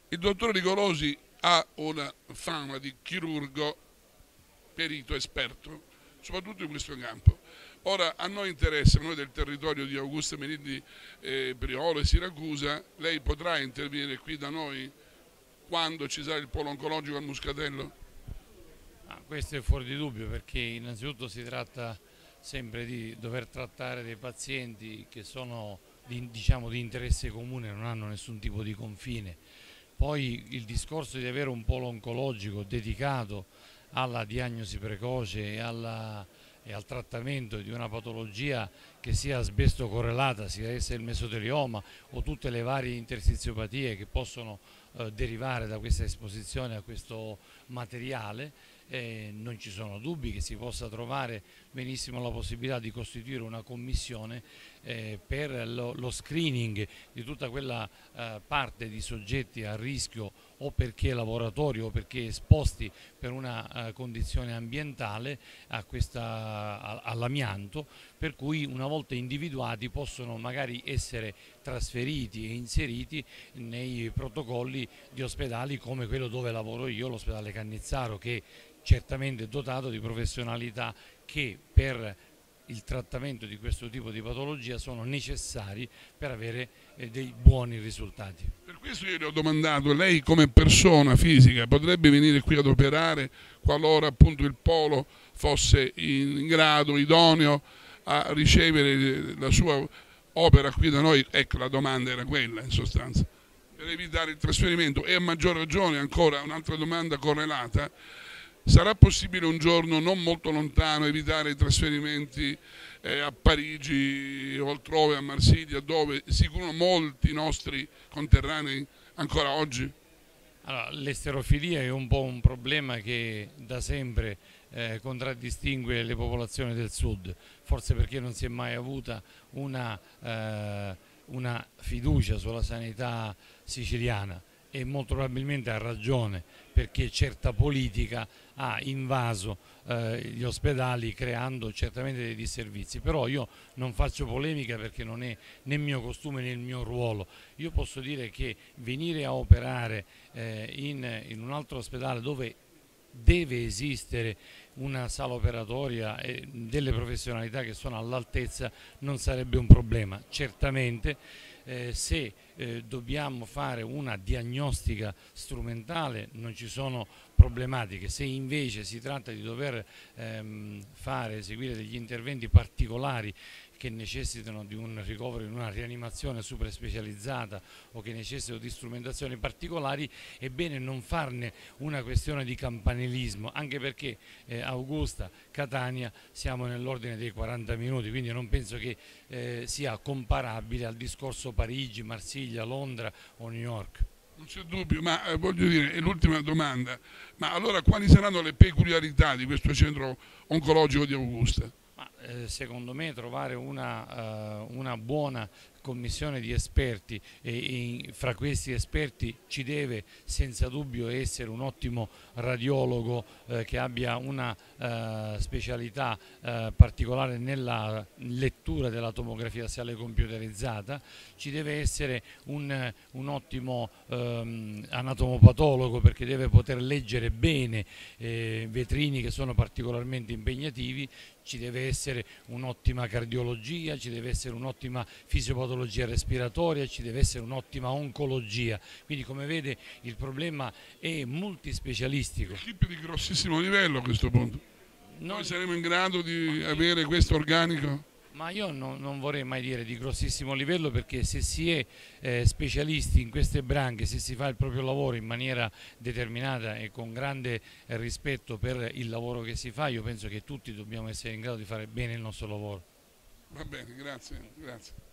Il dottor Rigorosi ha una fama di chirurgo, perito, esperto, soprattutto in questo campo. Ora a noi interessa, noi del territorio di Augusta Merilli, Priolo e Siracusa, lei potrà intervenire qui da noi quando ci sarà il polo oncologico al Muscatello? Questo è fuori di dubbio perché innanzitutto si tratta sempre di dover trattare dei pazienti che sono diciamo, di interesse comune, non hanno nessun tipo di confine. Poi il discorso di avere un polo oncologico dedicato alla diagnosi precoce e al trattamento di una patologia che sia asbesto correlata, sia essa il mesotelioma o tutte le varie interstiziopatie che possono derivare da questa esposizione a questo materiale, non ci sono dubbi che si possa trovare benissimo la possibilità di costituire una commissione per lo screening di tutta quella parte di soggetti a rischio o perché lavoratori o perché esposti per una condizione ambientale all'amianto, per cui una volta individuati possono magari essere trasferiti e inseriti nei protocolli di ospedali come quello dove lavoro io, l'ospedale Cannizzaro, che certamente è dotato di professionalità che per il trattamento di questo tipo di patologia sono necessari per avere dei buoni risultati. Per questo io le ho domandato, lei come persona fisica potrebbe venire qui ad operare qualora appunto il polo fosse in grado, idoneo a ricevere la sua opera qui da noi? Ecco, la domanda era quella in sostanza, per evitare il trasferimento. E a maggior ragione, ancora un'altra domanda correlata, sarà possibile un giorno non molto lontano evitare i trasferimenti a Parigi o altrove, a Marsiglia, dove si curano molti nostri conterranei ancora oggi? Allora, l'esterofilia è un po' un problema che da sempre contraddistingue le popolazioni del sud, forse perché non si è mai avuta una fiducia sulla sanità siciliana e molto probabilmente ha ragione perché certa politica ha invaso gli ospedali creando certamente dei disservizi, però io non faccio polemica perché non è né mio costume né il mio ruolo. Io posso dire che venire a operare in un altro ospedale dove deve esistere una sala operatoria e delle professionalità che sono all'altezza non sarebbe un problema. Certamente se dobbiamo fare una diagnostica strumentale non ci sono problematiche, se invece si tratta di dover eseguire degli interventi particolari che necessitano di un ricovero in una rianimazione super specializzata o che necessitano di strumentazioni particolari, è bene non farne una questione di campanilismo, anche perché Augusta, Catania siamo nell'ordine dei 40 minuti, quindi non penso che sia comparabile al discorso Parigi, Marsiglia, Londra o New York. Non c'è dubbio, ma voglio dire, è l'ultima domanda, ma allora quali saranno le peculiarità di questo centro oncologico di Augusta? Secondo me trovare una buona commissione di esperti e fra questi esperti ci deve senza dubbio essere un ottimo radiologo che abbia una specialità particolare nella lettura della tomografia assiale computerizzata, ci deve essere un ottimo anatomopatologo perché deve poter leggere bene vetrini che sono particolarmente impegnativi, ci deve essere un'ottima cardiologia, ci deve essere un'ottima fisiopatologia respiratoria, ci deve essere un'ottima oncologia. Quindi come vede il problema è multispecialistico. Equipe di grossissimo livello a questo punto. Noi saremo in grado di avere questo organico? Ma io non vorrei mai dire di grossissimo livello perché se si è specialisti in queste branche, se si fa il proprio lavoro in maniera determinata e con grande rispetto per il lavoro che si fa, io penso che tutti dobbiamo essere in grado di fare bene il nostro lavoro. Va bene, grazie.